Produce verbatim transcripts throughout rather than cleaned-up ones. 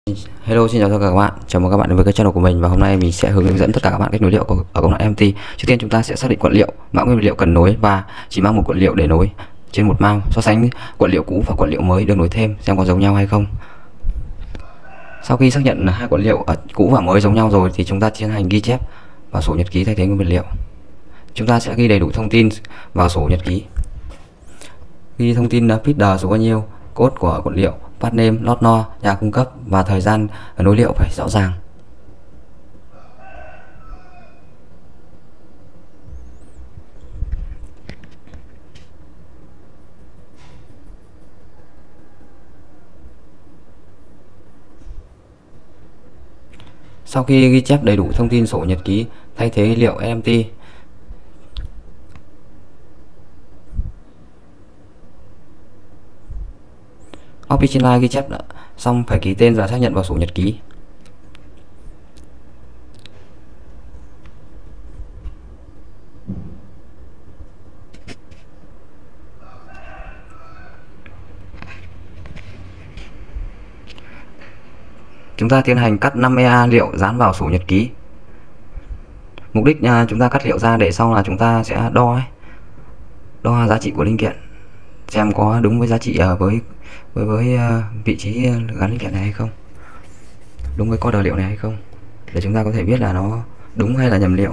Hello, xin chào tất cả các bạn. Chào mừng các bạn đến với cái channel của mình, và hôm nay mình sẽ hướng dẫn tất cả các bạn cách nối liệu của, ở công đoạn em tê. Trước tiên chúng ta sẽ xác định quận liệu, mã nguyên liệu cần nối và chỉ mang một quận liệu để nối trên một mao. So sánh quận liệu cũ và quận liệu mới được nối thêm xem có giống nhau hay không. Sau khi xác nhận hai quận liệu ở cũ và mới giống nhau rồi thì chúng ta tiến hành ghi chép vào sổ nhật ký thay thế nguyên vật liệu. Chúng ta sẽ ghi đầy đủ thông tin vào sổ nhật ký. Ghi thông tin feeder số bao nhiêu, code của quận liệu, part name, lot no, nhà cung cấp và thời gian nối liệu phải rõ ràng. Sau khi ghi chép đầy đủ thông tin sổ nhật ký thay thế liệu em tê, copy trên line ghi chép xong phải ký tên và xác nhận vào sổ nhật ký. Chúng ta tiến hành cắt năm e a liệu dán vào sổ nhật ký. Mục đích uh, chúng ta cắt liệu ra để sau là chúng ta sẽ đo ấy, đo giá trị của linh kiện xem có đúng với giá trị uh, với với với uh, vị trí gắn linh kiện này hay không, đúng với code liệu này hay không, để chúng ta có thể biết là nó đúng hay là nhầm liệu.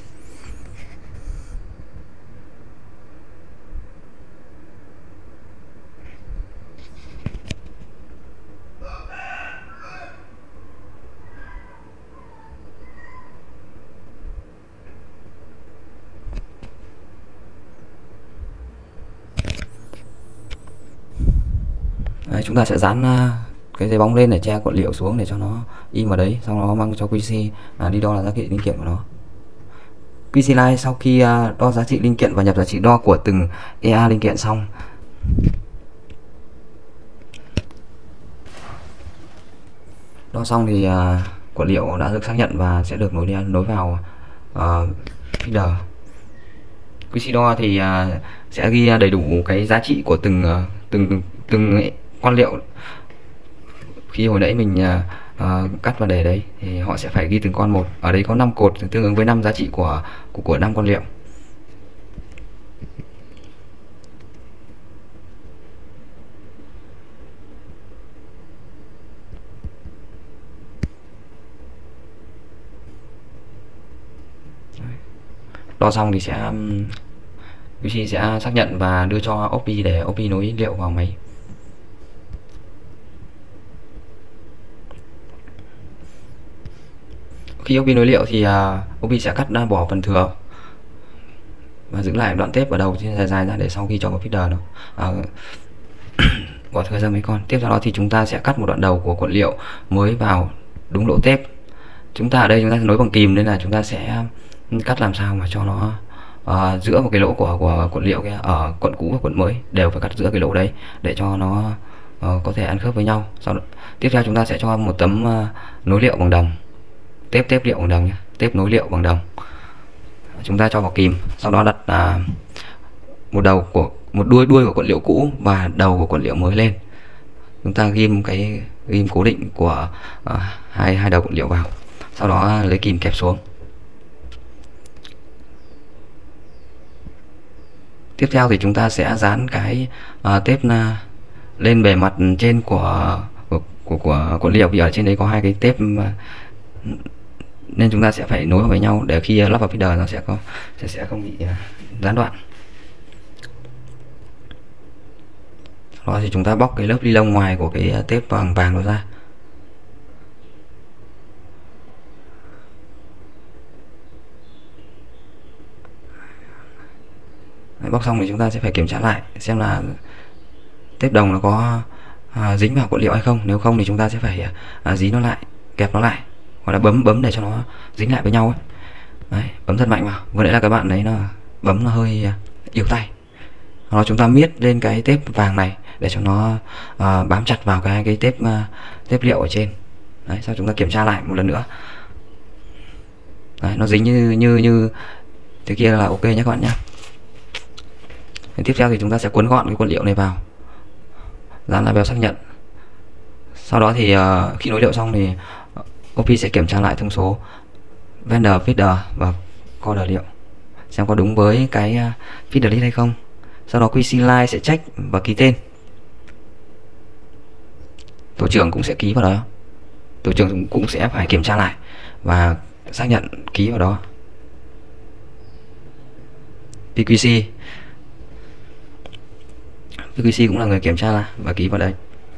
Đấy, chúng ta sẽ dán uh, cái giấy bóng lên để che quận liệu xuống để cho nó in vào đấy, sau đó mang cho quy xê uh, đi đo là giá trị linh kiện của nó. quy xê line sau khi uh, đo giá trị linh kiện và nhập giá trị đo của từng e a linh kiện xong, đo xong thì uh, quận liệu đã được xác nhận và sẽ được nối lên nối vào uh, feeder. quy xê đo thì uh, sẽ ghi đầy đủ cái giá trị của từng uh, từng từng con liệu. Khi hồi nãy mình uh, uh, cắt và để đấy thì họ sẽ phải ghi từng con một. Ở đây có năm cột tương ứng với năm giá trị của của của năm con liệu. Đo xong thì sẽ quy xê sẽ xác nhận và đưa cho ô pê để ô pê nối liệu vào máy. Khi ô pê nối liệu thì uh, ô pê sẽ cắt bỏ phần thừa và giữ lại đoạn tép ở đầu dài dài ra để sau khi cho vào feeder nó uh, bỏ thừa ra mấy con. Tiếp theo đó thì chúng ta sẽ cắt một đoạn đầu của quận liệu mới vào đúng lỗ tép. Chúng ta ở đây chúng ta nối bằng kìm nên là chúng ta sẽ cắt làm sao mà cho nó uh, giữa một cái lỗ của của quận liệu kia, ở quận cũ và quận mới đều phải cắt giữa cái lỗ đấy để cho nó uh, có thể ăn khớp với nhau. Sau đó, tiếp theo chúng ta sẽ cho một tấm uh, nối liệu bằng đồng, tép tép liệu bằng đồng nhé, tép nối liệu bằng đồng. Chúng ta cho vào kìm, sau đó đặt uh, một đầu của một đuôi đuôi của quận liệu cũ và đầu của quận liệu mới lên. Chúng ta ghim cái ghim cố định của uh, hai hai đầu quận liệu vào, sau đó lấy kìm kẹp xuống. Tiếp theo thì chúng ta sẽ dán cái uh, tép uh, lên bề mặt trên của của của, của quận liệu, vì ở trên đấy có hai cái tép uh, nên chúng ta sẽ phải nối với nhau để khi lắp vào feeder nó sẽ có sẽ sẽ không bị uh, gián đoạn. Đó thì chúng ta bóc cái lớp ni lông ngoài của cái tép vàng vàng đó ra. Đấy, bóc xong thì chúng ta sẽ phải kiểm tra lại xem là tép đồng nó có à, dính vào quận liệu hay không. Nếu không thì chúng ta sẽ phải à, dí nó lại, kẹp nó lại, hoặc là bấm bấm để cho nó dính lại với nhau ấy. Đấy, bấm thật mạnh vào. Vừa nãy là các bạn đấy nó bấm nó hơi yếu tay. Đó, chúng ta miết lên cái tép vàng này để cho nó uh, bám chặt vào cái cái tép uh, tép liệu ở trên. Đấy, sau chúng ta kiểm tra lại một lần nữa. Đấy, nó dính như như như thế kia là ok nhé các bạn nhé. Tiếp theo thì chúng ta sẽ cuốn gọn cái quận liệu này vào, dán label xác nhận, Sau đó thì uh, khi nối liệu xong thì ô pê sẽ kiểm tra lại thông số vendor, feeder và coder liệu xem có đúng với cái uh, feeder list hay không. Sau đó quy xê line sẽ check và ký tên. Tổ trưởng cũng sẽ ký vào đó. Tổ trưởng cũng sẽ phải kiểm tra lại và xác nhận ký vào đó. pê quy xê pê quy xê cũng là người kiểm tra lại và ký vào đây.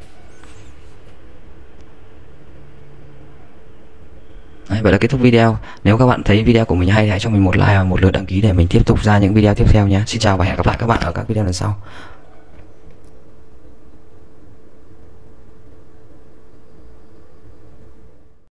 Đấy, vậy là kết thúc video. Nếu các bạn thấy video của mình hay thì hãy cho mình một like và một lượt đăng ký để mình tiếp tục ra những video tiếp theo nhé. Xin chào và hẹn gặp lại các bạn ở các video lần sau.